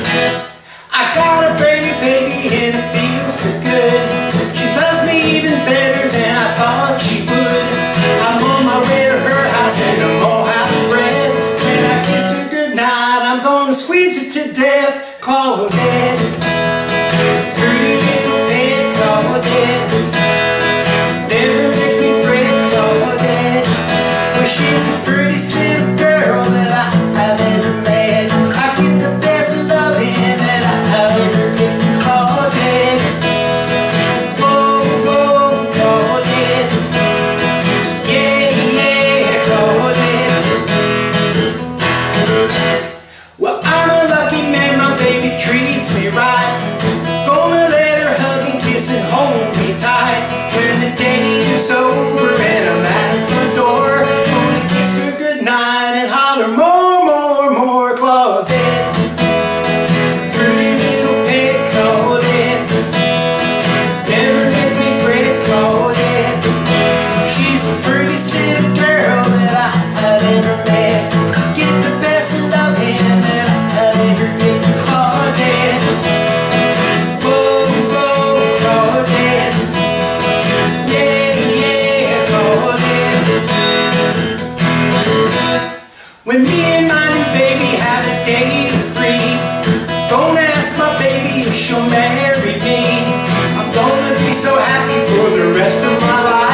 I got a brand new baby and it feels so good. She loves me even better than I thought she would. I'm on my way to her house and I'm all out of breath. When I kiss her goodnight, I'm gonna squeeze her to death. Claudette, pretty little pet Claudette, never make me fret Claudette. Well, she's the prettiest little girl that I've ever met. I get the best of loving that I've ever get from Claudette. Whoa, whoa, Claudette, yeah, yeah, Claudette. Well, I'm a lucky man, my baby treats me right. Gonna let her hug and kiss and hold me tight. When the day is over and I'm at her front door, gonna kiss her goodnight and holler more, more, more Claudette. Pretty little pet Claudette, never make me fret Claudette. She's the prettiest little girl that I've ever met. Get the best of loving that I've ever get from Claudette. Whoa, whoa, Claudette, yeah, yeah, Claudette. When me and my new baby have a date of 3, gonna ask my baby if she'll marry me. I'm gonna be so happy for the rest of my life.